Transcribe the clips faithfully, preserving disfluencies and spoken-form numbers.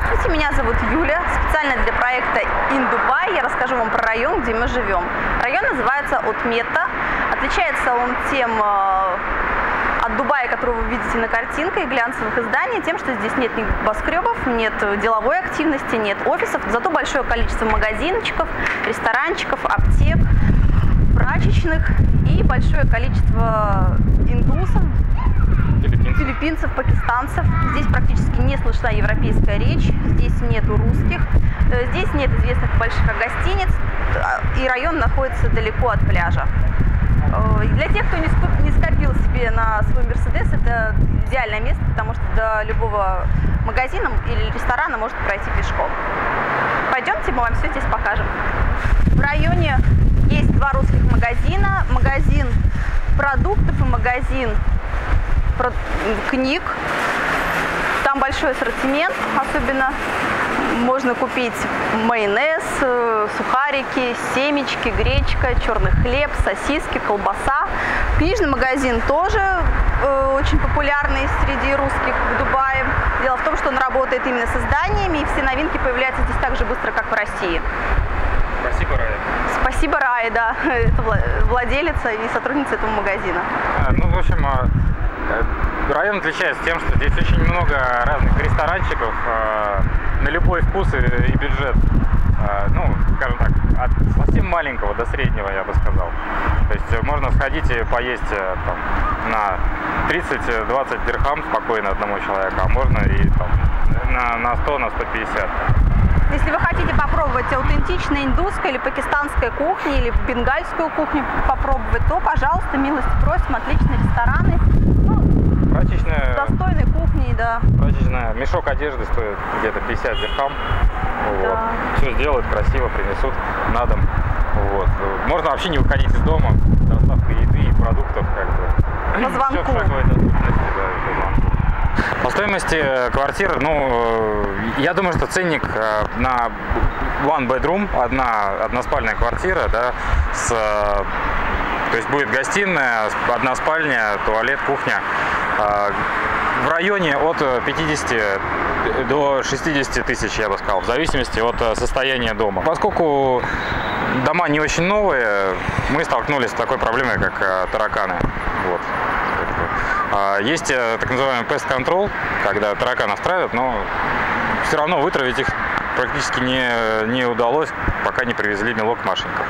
Здравствуйте, меня зовут Юля. Специально для проекта In Dubai я расскажу вам про район, где мы живем. Район называется Отмета. Отличается он тем от Дубая, которого вы видите на картинке, и глянцевых изданий, тем, что здесь нет небоскребов, нет деловой активности, нет офисов, зато большое количество магазинчиков, ресторанчиков, аптек, прачечных и большое количество индусов, филиппинцев. филиппинцев, пакистанцев. Здесь практически не слышна европейская речь, здесь нету русских, здесь нет известных больших гостиниц, и район находится далеко от пляжа. Для тех, кто не скопил себе на свой Мерседес, это идеальное место, потому что до любого магазина или ресторана можно пройти пешком. Пойдемте, мы вам все здесь покажем. В районе есть два русских магазина, магазин продуктов и магазин книг. Там большой ассортимент, особенно можно купить майонез, сухарики, семечки, гречка, черный хлеб, сосиски, колбаса. Книжный магазин тоже э, очень популярный среди русских в Дубае. Дело в том, что он работает именно с изданиями, и все новинки появляются здесь так же быстро, как в России. Спасибо, Рая. Спасибо, Рая, да. Это владелица и сотрудница этого магазина. А, ну, в общем, район отличается тем, что здесь очень много разных ресторанчиков э, на любой вкус и, и бюджет. Э, ну, скажем так, от совсем маленького до среднего, я бы сказал. То есть можно сходить и поесть э, там, на тридцать-двадцать дирхам спокойно одному человеку, а можно и там, на, на сто, на сто пятьдесят. Если вы хотите попробовать аутентичную индусскую или пакистанскую кухню, или бенгальскую кухню попробовать, то, пожалуйста, милости просим, отличные рестораны. Прачечная, с достойной кухней, да. Прачечная, мешок одежды стоит где-то пятьдесят дирхам. Да. Вот. Все сделают красиво, принесут на дом. Вот. Можно вообще не выходить из дома. Доставка еды и продуктов как бы. По звонку. Все в шаговой доступности, да, по звонку. По стоимости квартир, ну, я думаю, что ценник на one bedroom, одна односпальная квартира, да, с, то есть будет гостиная, одна спальня, туалет, кухня, в районе от пятидесяти до шестидесяти тысяч, я бы сказал, в зависимости от состояния дома. Поскольку дома не очень новые, мы столкнулись с такой проблемой, как тараканы. Вот. Есть так называемый pest control, когда тараканов травят, но все равно вытравить их практически не, не удалось, пока не привезли мелок Машеньков.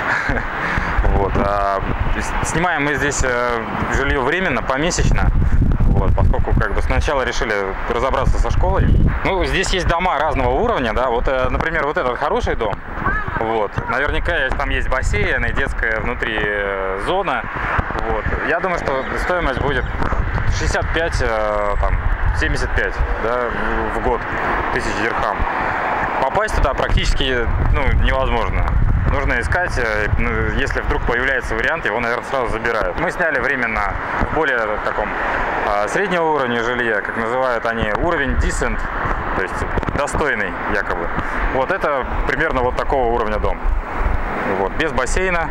Вот. А снимаем мы здесь жилье временно, помесячно, вот, поскольку как бы сначала решили разобраться со школой. Ну, здесь есть дома разного уровня, да, вот, например, вот этот хороший дом, вот, наверняка там есть бассейн и детская внутри зона, вот. Я думаю, что стоимость будет шестьдесят пять, там, семьдесят пять, да, в год тысяч дирхам. Попасть туда практически, ну, невозможно. Нужно искать, если вдруг появляется вариант, его, наверное, сразу забирают. Мы сняли временно в более таком среднего уровня жилья, как называют они, уровень decent, то есть достойный якобы. Вот это примерно вот такого уровня дом. Вот, без бассейна,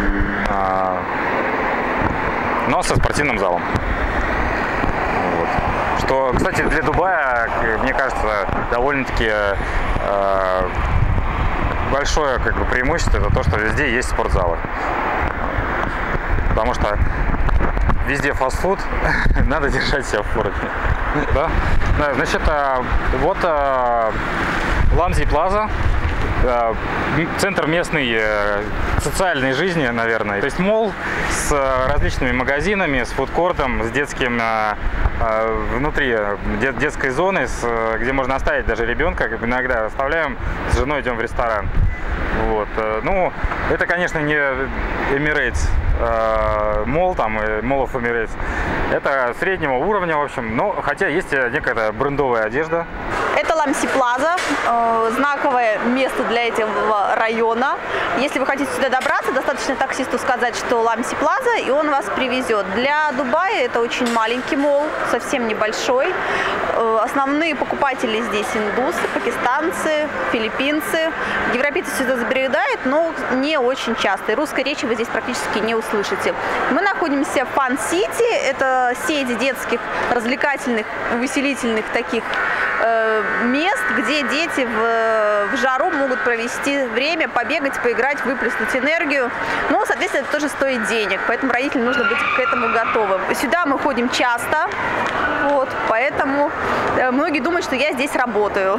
но со спортивным залом. Вот. Что, кстати, для Дубая, мне кажется, довольно-таки э, большое как бы преимущество, это то, что везде есть спортзалы. Потому что везде фастфуд, надо держать себя в форме. Да? Значит, вот Ламзи Плаза. Центр местной социальной жизни, наверное. То есть молл с различными магазинами, с фудкортом, с детским внутри детской зоны, где можно оставить даже ребенка. Иногда оставляем, с женой идем в ресторан. Вот. Ну, это, конечно, не Emirates молл, там, Mall of Emirates. Это среднего уровня, в общем, но хотя есть некая брендовая одежда. Это Ламси Плаза, э, знаковое место для этого района. Если вы хотите сюда добраться, достаточно таксисту сказать, что Ламси Плаза, и он вас привезет. Для Дубая это очень маленький молл, совсем небольшой. Э, основные покупатели здесь индусы, пакистанцы, филиппинцы. Европейцы сюда забредают, но не очень часто. И русской речи вы здесь практически не услышите. Мы находимся в Fun City, это сеть детских развлекательных, увеселительных таких мест, где дети в, в жару могут провести время, побегать, поиграть, выплеснуть энергию. Но, соответственно, это тоже стоит денег, поэтому родителям нужно быть к этому готовым. Сюда мы ходим часто, вот, поэтому многие думают, что я здесь работаю.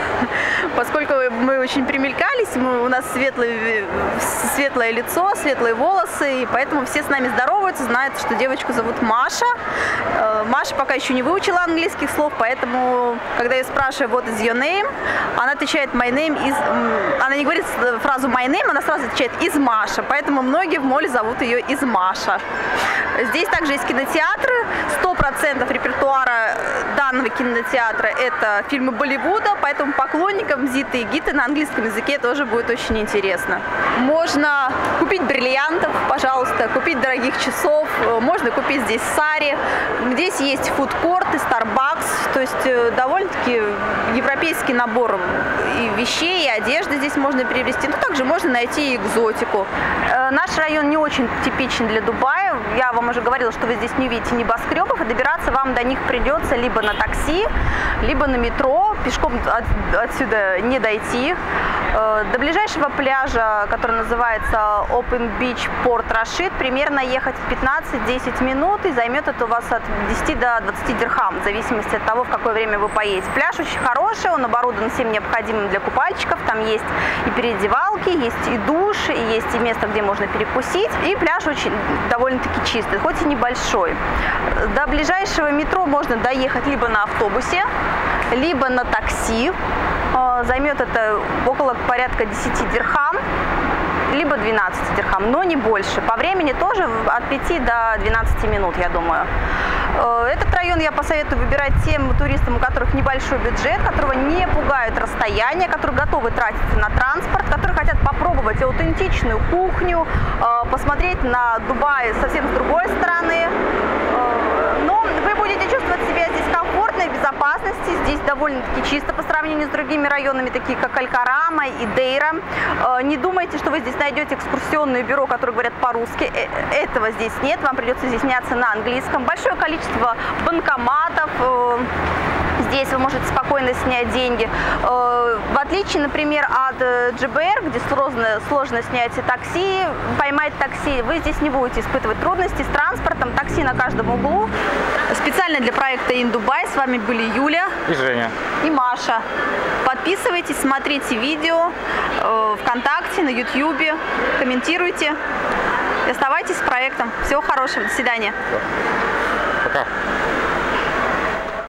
Поскольку мы очень примелькались, мы, у нас светлое, светлое лицо, светлые волосы, и поэтому все с нами здороваются, знают, что девочку зовут Маша. Маша пока еще не выучила английских слов, поэтому, когда я спрашиваю what is your name, она отвечает my name is... Она не говорит фразу my name, она сразу отвечает из Маша, поэтому многие в моле зовут ее из Маша. Здесь также есть кинотеатры. сто процентов репертуара данного кинотеатра – это фильмы Болливуда, поэтому поклонникам Зиты и Гиты на английском языке тоже будет очень интересно. Можно купить бриллиантов, пожалуйста, купить дорогих часов, можно купить здесь сари. Здесь есть фудкорты, Starbucks, то есть довольно-таки европейский набор и вещей, и одежды здесь можно приобрести. Но также можно найти и экзотику. Наш район не очень типичен для Дубая. Я вам уже говорила, что вы здесь не увидите небоскребов, и добираться вам до них придется либо на такси, либо на метро. Пешком от, отсюда не дойти. До ближайшего пляжа, который называется Open Beach Port Rashid, примерно ехать пятнадцать-десять минут, и займет это у вас от десяти до двадцати дирхам, в зависимости от того, в какое время вы поедете. Пляж очень хороший, он оборудован всем необходимым для купальщиков. Там есть и переодевалки, есть и душ, и есть и место, где можно перекусить. И пляж очень довольно-таки чистый, хоть и небольшой. До ближайшего метро можно доехать либо на автобусе, либо на такси. Займет это около порядка десяти дирхам, либо двенадцати дирхам, но не больше. По времени тоже от пяти до двенадцати минут, я думаю. Этот район я посоветую выбирать тем туристам, у которых небольшой бюджет, которого не пугают расстояния, которые готовы тратиться на транспорт, которые хотят попробовать аутентичную кухню, посмотреть на Дубай совсем с другой стороны. Но вы будете чувствовать себя здесь комфортно и в безопасности. Здесь довольно-таки чисто по сравнению с другими районами, такие как Аль-Карама и Дейра. Не думайте, что вы здесь найдете экскурсионное бюро, которые говорят по-русски. Этого здесь нет, вам придется изъясняться на английском. Большое количество банкоматов. Здесь вы можете спокойно снять деньги. В отличие, например, от джи би эр, где сложно, сложно снять такси, поймать такси, вы здесь не будете испытывать трудности с транспортом. Такси на каждом углу. Специально для проекта In Dubai с вами были Юля и Женя и Маша. Подписывайтесь, смотрите видео э, ВКонтакте, на Ютьюбе, комментируйте и оставайтесь с проектом. Всего хорошего, до свидания. Пока.